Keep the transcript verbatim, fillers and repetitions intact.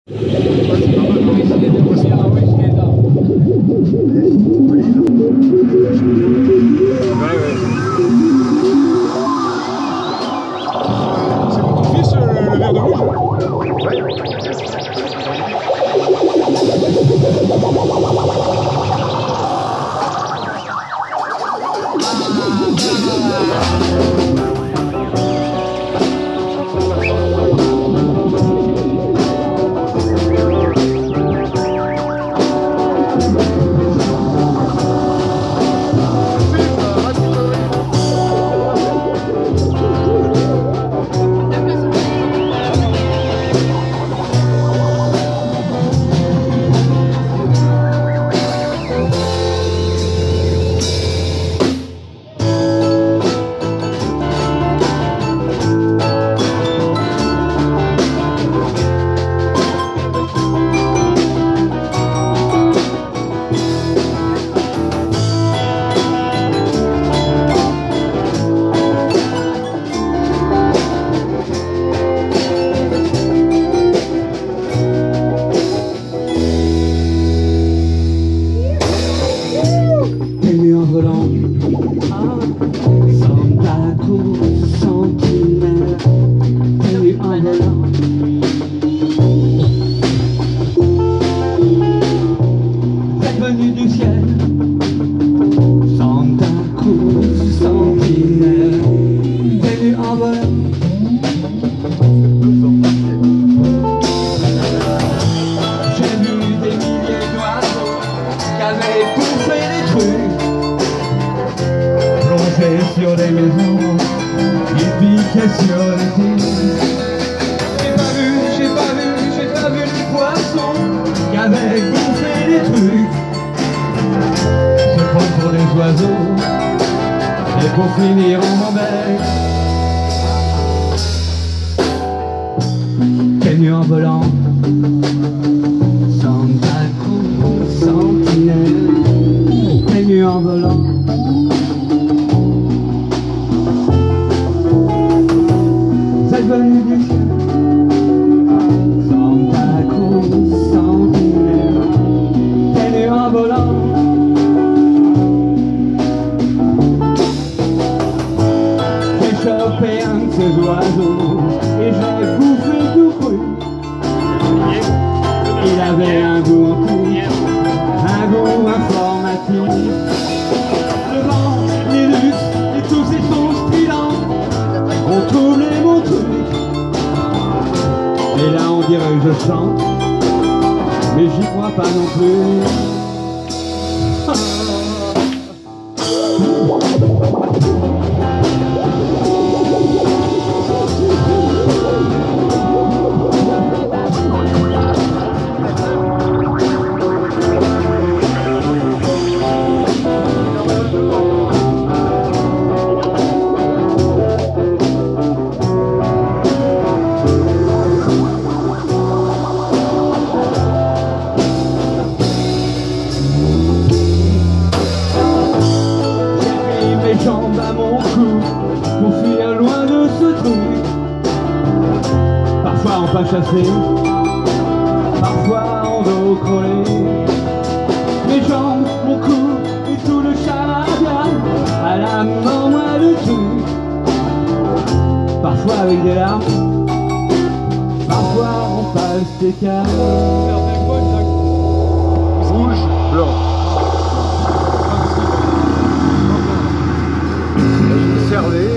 Sur les maisons, ils piquaient sur les îles. J'ai pas vu, j'ai pas vu, j'ai pas vu les poissons qui avaient gonflé les trucs. Se prendre pour des oiseaux et pour finir en bec. Quelle nuit en volant, Santa Cruz, sentinelle. Quelle nuit en volant. Venu du ciel, Santa Cruz, sentinelle, t'es nu en volant. J'ai chopé un de ces oiseaux et j'ai bouffé tout cru. Il avait un goût en tout, un goût informatif. Le vent, les luttes et tous ces sons stridents, on trouve les mots trucs. Et là on dirait que je chante, mais j'y crois pas non plus. Jambes à mon cou pour fuir loin de ce truc. Parfois on pas chassé, parfois on dos collé. Mes jambes, mon cou et tout le charabia, à la main moi le truc. Parfois avec des larmes, parfois on passe des câbles. Rouge, blanc. Cervé.